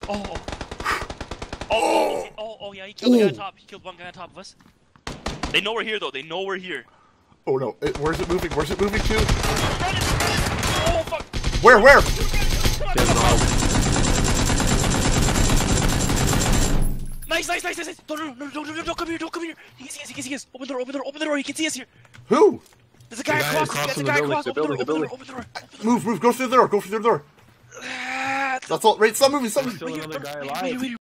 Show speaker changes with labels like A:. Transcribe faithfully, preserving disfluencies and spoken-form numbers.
A: Oh. Oh. Oh. Oh yeah. He killed the guy on top. He killed one guy on top of us. They know we're here though. They know we're here.
B: Oh no! It, where's it moving? Where's it moving to?
A: Oh fuck!
B: Where? Where?
A: Nice, nice, nice, nice, nice! No, no, no, no, no, no, don't come here, don't come here! He can see us, he can see us! Open the door, open the door, open the door, he can see us here!
B: Who?
A: There's a guy
C: The guy
A: across,
C: across
A: there's a
C: from
A: guy
C: the
A: across,
C: building,
A: open the
C: the
A: door,
C: building,
A: open the door, open the door!
B: Move, move, go through the door, go through the door!
A: Ah,
B: That's all, right, stop moving, stop
C: There's
B: moving!
C: still another guy
A: wait,
C: alive.
A: wait, wait, wait.